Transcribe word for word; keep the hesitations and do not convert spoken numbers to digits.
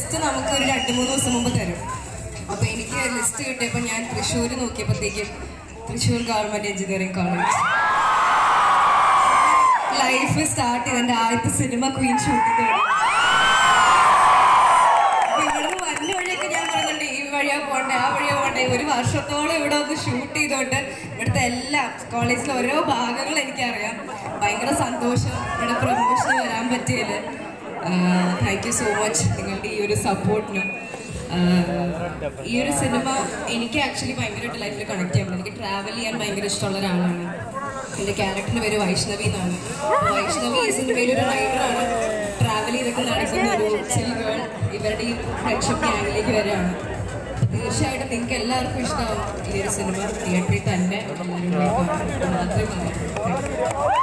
List നമുക്ക് ഒരു രണ്ട് മൂന്ന് ദിവസം മുമ്പ് തരും. അപ്പോൾ എനിക്ക് ലിസ്റ്റ് കിട്ടിയപ്പോൾ ഞാൻ തൃശ്ശൂർ നോക്കിയപ്പോഴത്തേക്കും Thrissur government engineering college life start ചെയ്ത് എൻ്റെ ആദ്യത്തെ സിനിമ ക്വീൻ ഷൂട്ട് ചെയ്തു. അപ്പോൾ ഇവിടെ നിന്ന് വരുന്ന വഴിയൊക്കെ ഞാൻ പറയുന്നുണ്ട് ഈ വഴിയാ പോകണ്ടേ ആ വഴിയാ പോകണ്ടേ. ഒരു വർഷത്തോളം ഇവിടെ ഒന്ന് ഷൂട്ട് ചെയ്തോണ്ട് ഇവിടുത്തെ എല്ലാ കോളേജിലെ ഓരോ ഭാഗങ്ങൾ എനിക്കറിയാം. ഭയങ്കര സന്തോഷം ഇവിടെ പ്രൊമോഷന് വരാൻ പറ്റിയതിൽ. താങ്ക് യു സോ മച്ച് നിങ്ങളുടെ ഈ ഒരു സപ്പോർട്ടിനും. ഈ ഒരു സിനിമ എനിക്ക് ആക്ച്വലി ഭയങ്കരമായിട്ട് ലൈഫിൽ കണക്ട് ചെയ്യാൻ പറ്റും. എനിക്ക് ട്രാവൽ ചെയ്യാൻ ഭയങ്കര ഇഷ്ടമുള്ള ഒരാളാണ്. എൻ്റെ ക്യാരക്ടറിൻ്റെ പേര് വൈഷ്ണവി എന്നാണ്. വൈഷ്ണവി ഈ സിനിമയിൽ ഒരു റൈഡറാണ്. ട്രാവൽ ചെയ്തൊക്കെ നടക്കുന്ന ഒരു ചിൽ ഗേൾ ഇവരുടെ ഈ ഫ്രണ്ട്ഷിപ്പ് ഗ്യാങ്ങിലേക്ക് വരികയാണ്. തീർച്ചയായിട്ടും നിങ്ങൾക്ക് എല്ലാവർക്കും ഇഷ്ടമാവും ഈ ഒരു സിനിമ. തിയേറ്ററിൽ തന്നെ എല്ലാവരും മാത്രമേ പറയാം.